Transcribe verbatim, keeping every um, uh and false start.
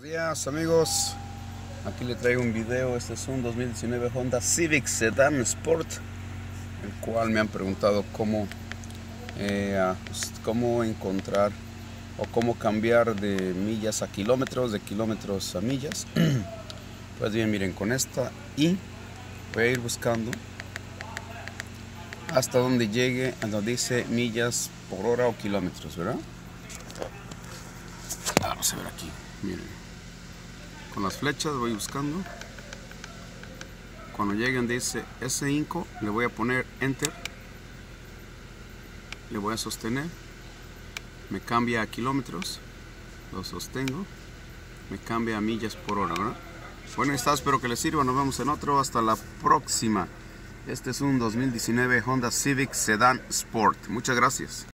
Días amigos, aquí le traigo un video. Este es un dos mil diecinueve Honda Civic Sedan Sport, el cual me han preguntado cómo eh, pues, cómo encontrar o cómo cambiar de millas a kilómetros, de kilómetros a millas. Pues bien, miren, con esta y voy a ir buscando hasta donde llegue, a donde dice millas por hora o kilómetros, ¿verdad? Vamos a ver aquí, miren. Con las flechas voy buscando. Cuando lleguen dice ese cinco, le voy a poner enter, le voy a sostener, me cambia a kilómetros, lo sostengo, me cambia a millas por hora, ¿verdad? Bueno, ahí está, espero que les sirva. Nos vemos en otro, hasta la próxima. Este es un dos mil diecinueve Honda Civic Sedan Sport. Muchas gracias.